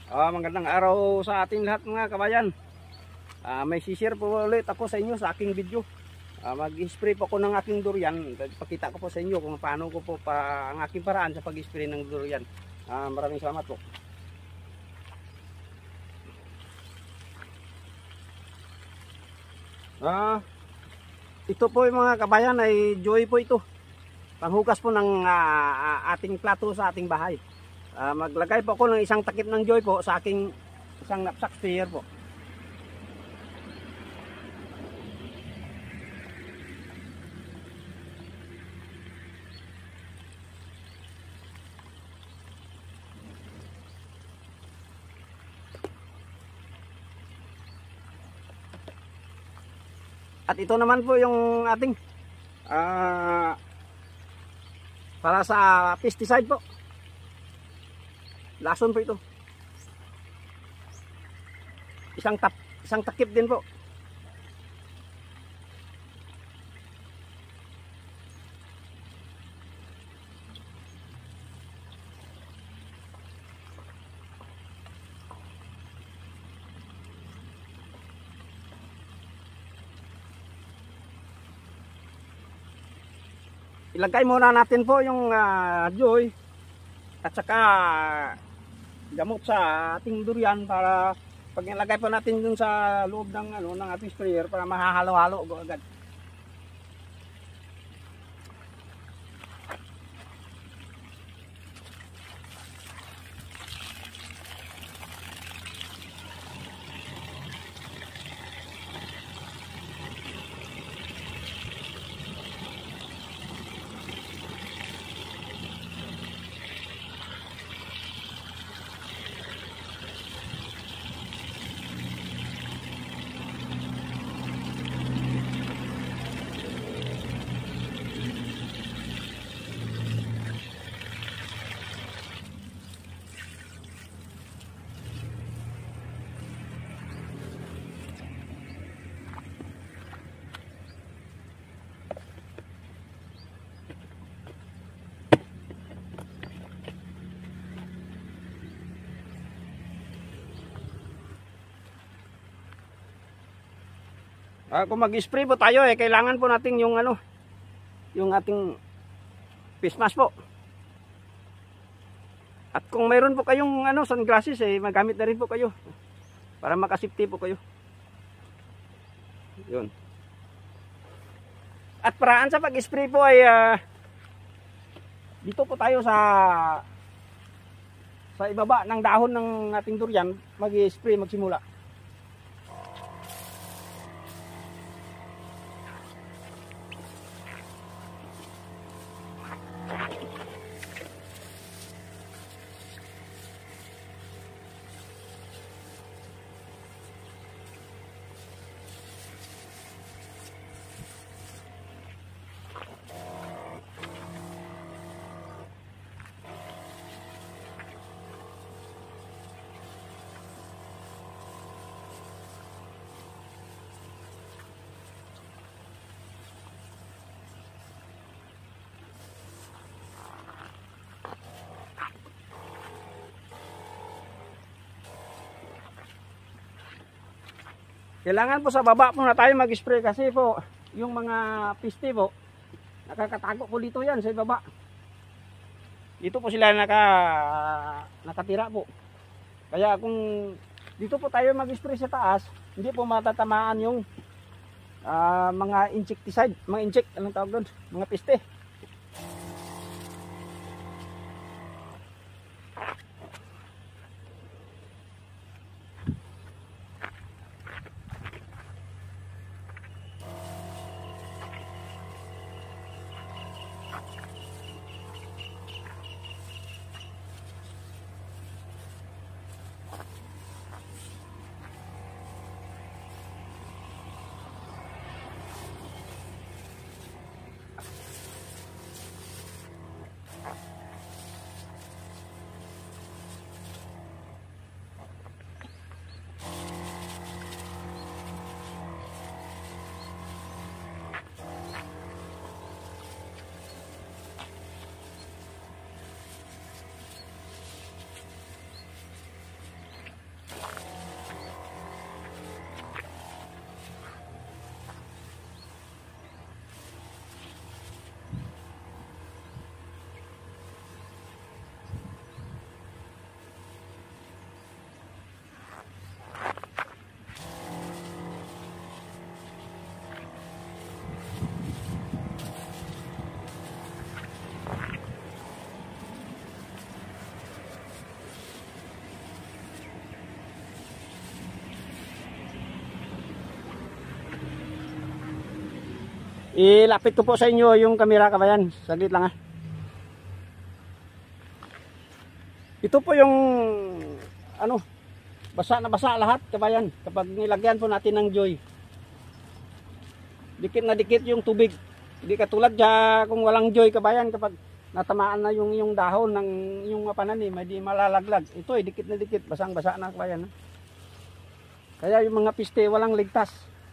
Magandang araw sa ating lahat mga kabayan. May share po ulit ako sa inyo sa aking video. Mag-spray po ako ng aking durian. Pakita ko po sa inyo kung paano ko po ang aking paraan sa pag-spray ng durian. Maraming salamat po. Ito po yung mga kabayan ay joy po ito. Panghugas po ng ating plato sa ating bahay. Maglagay po ako ng isang takip ng joy po sa aking isang knapsack sprayer po. At ito naman po yung ating para sa pesticide po. Lason po ito. Isang takip din po. Ilagay muna natin po yung joy at saka gamot sa ating durian para pag nilagay po natin dun sa loob ng ng ating sprayer para mahahalo-halo agad. Kung mag-spray po tayo kailangan po natin yung yung ating face mask po. At kung mayroon po kayong sunglasses magamit na rin po kayo para makasafety po kayo. Yun. At paraan sa pag-spray po ay dito po tayo sa ibaba ng dahon ng ating durian mag-spray magsimula. Kailangan po sa baba po na tayo mag-spray kasi po yung mga piste po nakakatago po dito yan sa baba. Dito po sila nakatira po. Kaya kung dito po tayo mag-spray sa taas, hindi po matatamaan yung mga insecticide, anong tawag doon? Mga piste. Ilapit ko po sa inyo yung kamera, kabayan. Saglit lang ha. Ito po yung ano, basa na basa lahat, kabayan. Kapag nilagyan po natin ng Joy. Dikit na dikit yung tubig. Hindi katulad siya kung walang Joy, kabayan. Kapag natamaan na yung dahon ng yung pananim, hindi malalaglag. Ito ay dikit na dikit, basang basa na, kabayan. Kaya yung mga piste walang ligtas.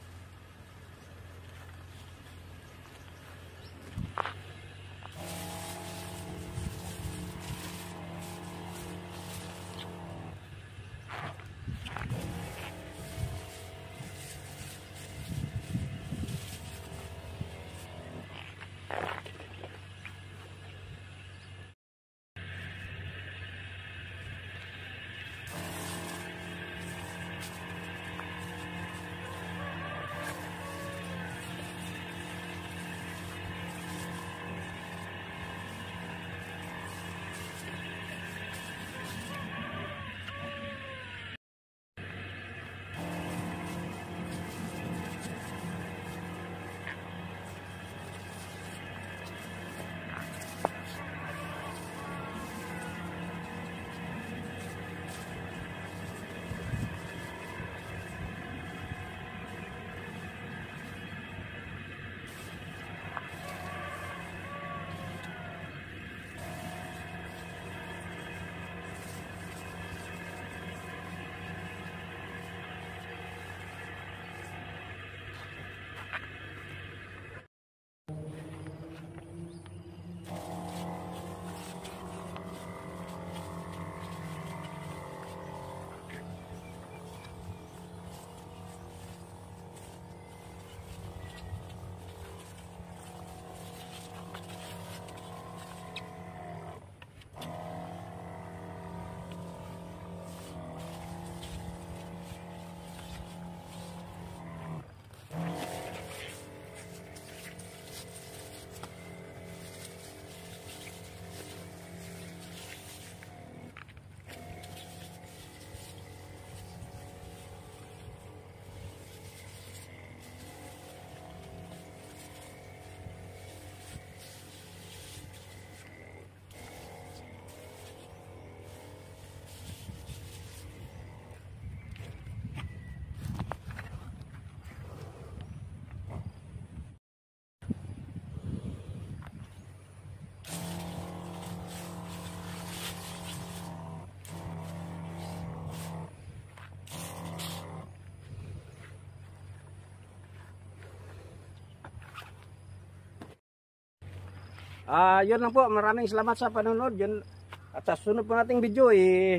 Yun lang po. Maraming salamat sa panonood. Yun. At sa sunod po nating video,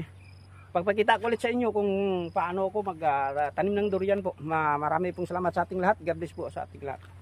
pagpakita ko ulit sa inyo kung paano ako magtanim ng durian po. Marami pong salamat sa ating lahat. God bless po sa ating lahat.